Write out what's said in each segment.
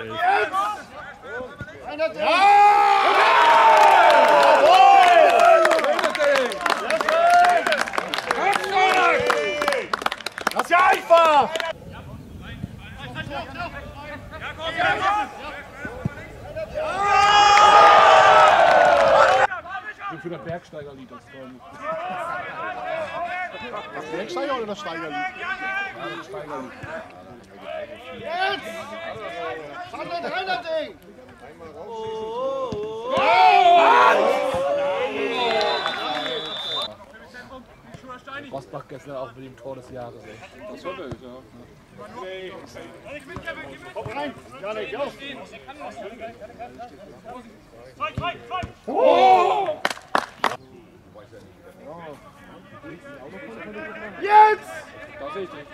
Das ist ja einfach! Für das Bergsteigerlied, das toll. Das Bergsteiger oder das Steigerlied? Ja, das Steigerlied. Jetzt! Fatlind, rein das Ding! Rosbach gestern auch mit dem Tor des Jahres. Das war wild, ja. Komm rein! Jannik, los! Jetzt! Das sehe ich nicht.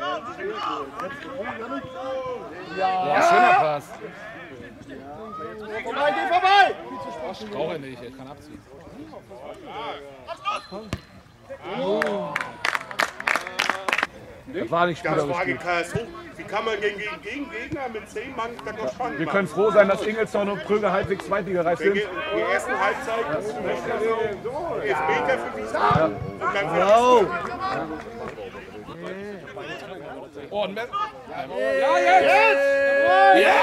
Ja, schöner Pass. Vorbei, geh vorbei! Ich brauche nicht, er kann abziehen. Das war nicht spielerisch gut. Wie kann man gegen Gegner mit 10 Mann da noch spannend Wir machen? können froh sein, dass Ingelsson und Pröger halbwegs zweitligareif sind. Die ersten Halbzeit Elfmeter für Wiesbaden. Und dann Oh, ein Messer. Ja, jetzt! Ja!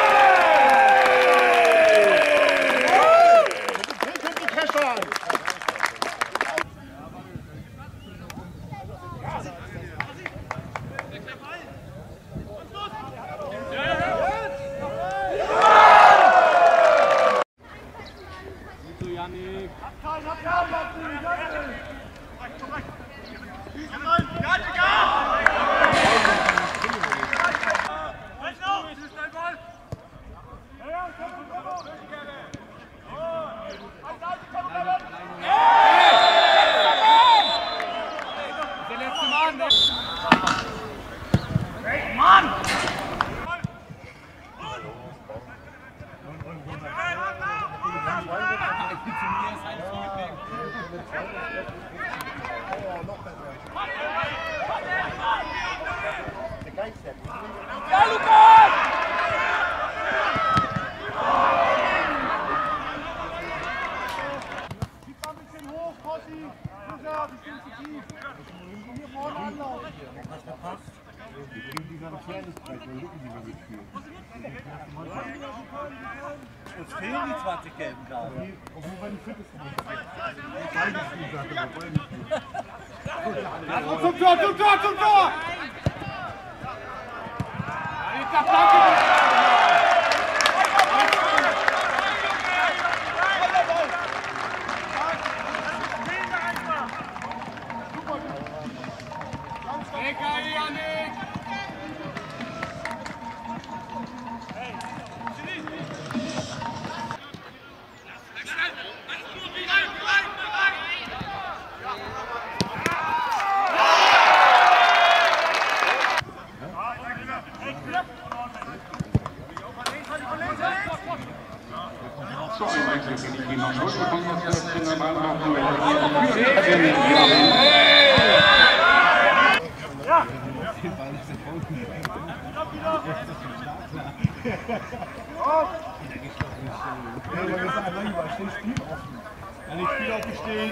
Die Kescher an! Jannik! Der letzte Mann! Mann! Ja, Lukas! Schieb mal ein bisschen hoch, Kossi! Lukas, ich bin zu tief! Hier vorne anlaufen! Hast du verpasst? Gegen diese Gefährlichkeit, weil Lücken, die wir mitspielen. Uns fehlen die 20 gelben Karten. Obwohl wir die fittesten sind. Zum Tor, zum Tor, zum Tor! Ich sag danke! So, ein Wechsel für die Kieler Schulze kommt jetzt in der Neubrandenburg. Ja! Ich spiele aufgestehen.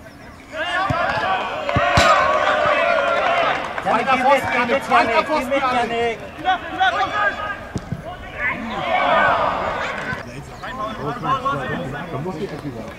Zweiter Pfosten, Jannik, zweiter Pfosten, Jannik. Da muss ich echt wieder.